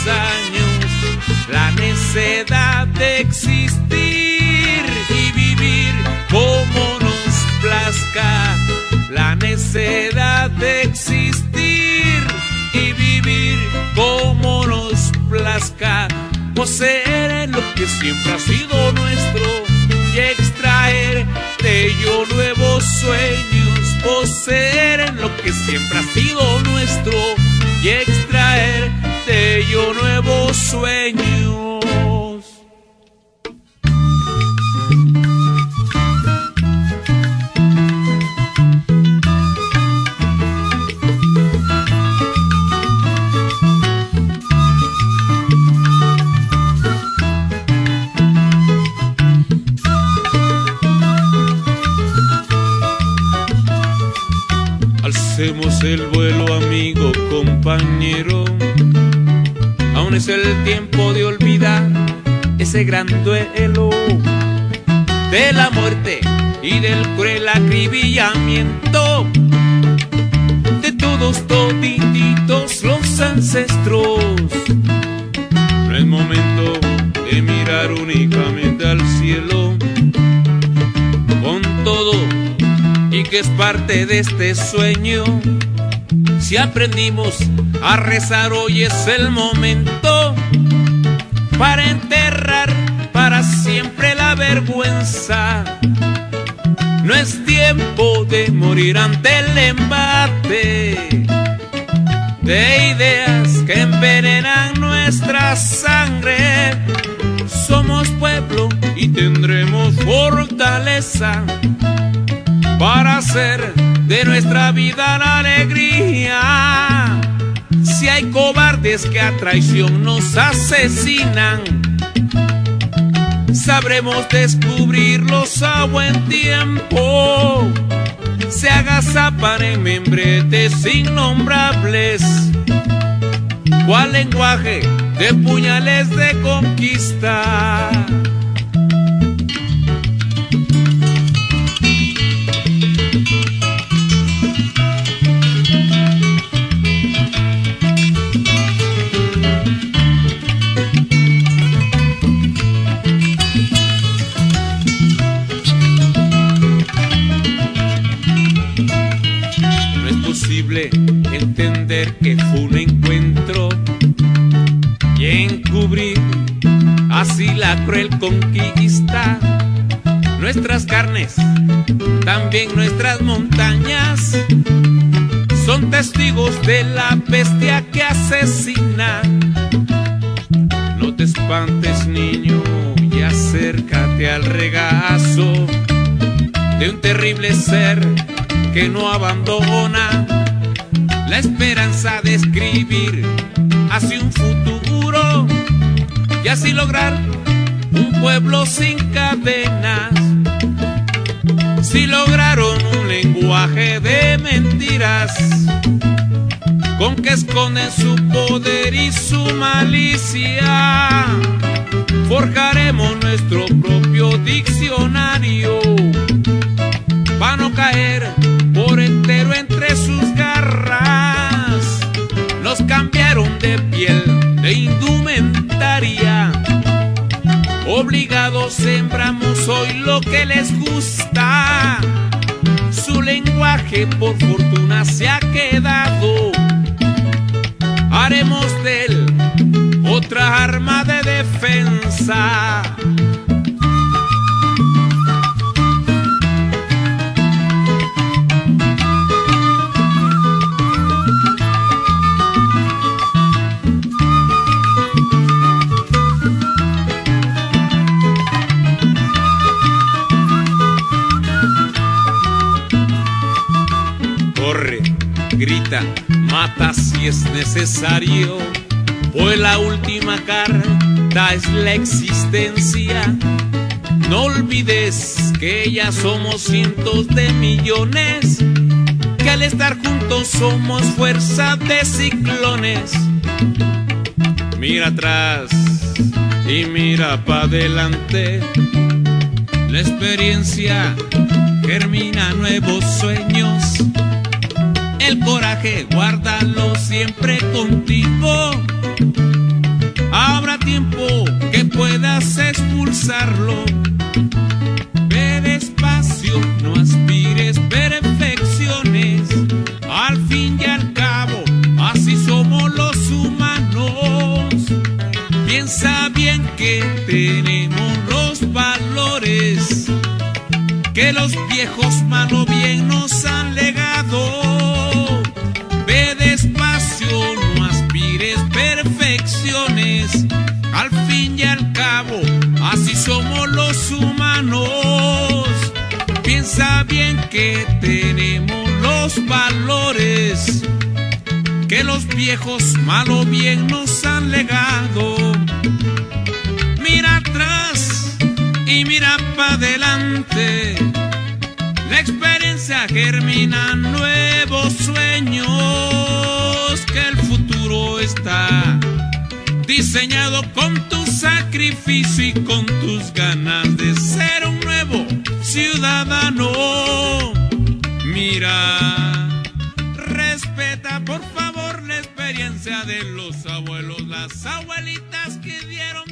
años, la necedad de existir y vivir como nos plazca, la necedad de existir y vivir como nos plazca, poseer en lo que siempre ha sido nuestro y extraer de ello nuevos sueños, poseer en lo que siempre ha sido nuestro y extraer de ello nuevos sueños. Alcemos el vuelo, amigo, compañero. Aún es el tiempo de olvidar ese gran duelo de la muerte y del cruel acribillamiento de todos todititos los ancestros. No es momento de mirar únicamente al cielo con todo y que es parte de este sueño. Si aprendimos a rezar, hoy es el momento para enterrar para siempre la vergüenza. No es tiempo de morir ante el embate de ideas que envenenan nuestra sangre. Somos pueblo y tendremos fortaleza para hacer de nuestra vida la alegría. Si hay cobardes que a traición nos asesinan, sabremos descubrirlos a buen tiempo. Se agazapan en membretes innombrables, cual lenguaje de puñales de conquista. Entender que fue un encuentro y encubrir así la cruel conquista. Nuestras carnes, también nuestras montañas, son testigos de la bestia que asesina. No te espantes, niño, y acércate al regazo de un terrible ser que no abandona la esperanza de escribir hacia un futuro y así lograr un pueblo sin cadenas. Si lograron un lenguaje de mentiras con que esconden su poder y su malicia, forjaremos nuestro propio diccionario para no caer por entero entre sus garras. Nos cambiaron de piel, de indumentaria, obligados sembramos hoy lo que les gusta. Su lenguaje por fortuna se ha quedado, haremos de él otra arma de defensa. Grita, mata si es necesario, pues la última carta es la existencia. No olvides que ya somos cientos de millones, que al estar juntos somos fuerza de ciclones. Mira atrás y mira para adelante, la experiencia germina nuevos sueños. El coraje guárdalo siempre contigo, habrá tiempo que puedas expulsarlo. Ve despacio, no aspires perfecciones. Al fin y al cabo, así somos los humanos. Piensa bien que tenemos los valores que los viejos mal o bien nos han legado. Ve despacio, no aspires perfecciones. Al fin y al cabo, así somos los humanos. Piensa bien que tenemos los valores que los viejos mal o bien nos han legado. Mira atrás y mira para adelante. La experiencia germina nuevos sueños, que el futuro está diseñado con tu sacrificio y con tus ganas de ser un nuevo ciudadano. Mira, respeta por favor la experiencia de los abuelos, las abuelitas que dieron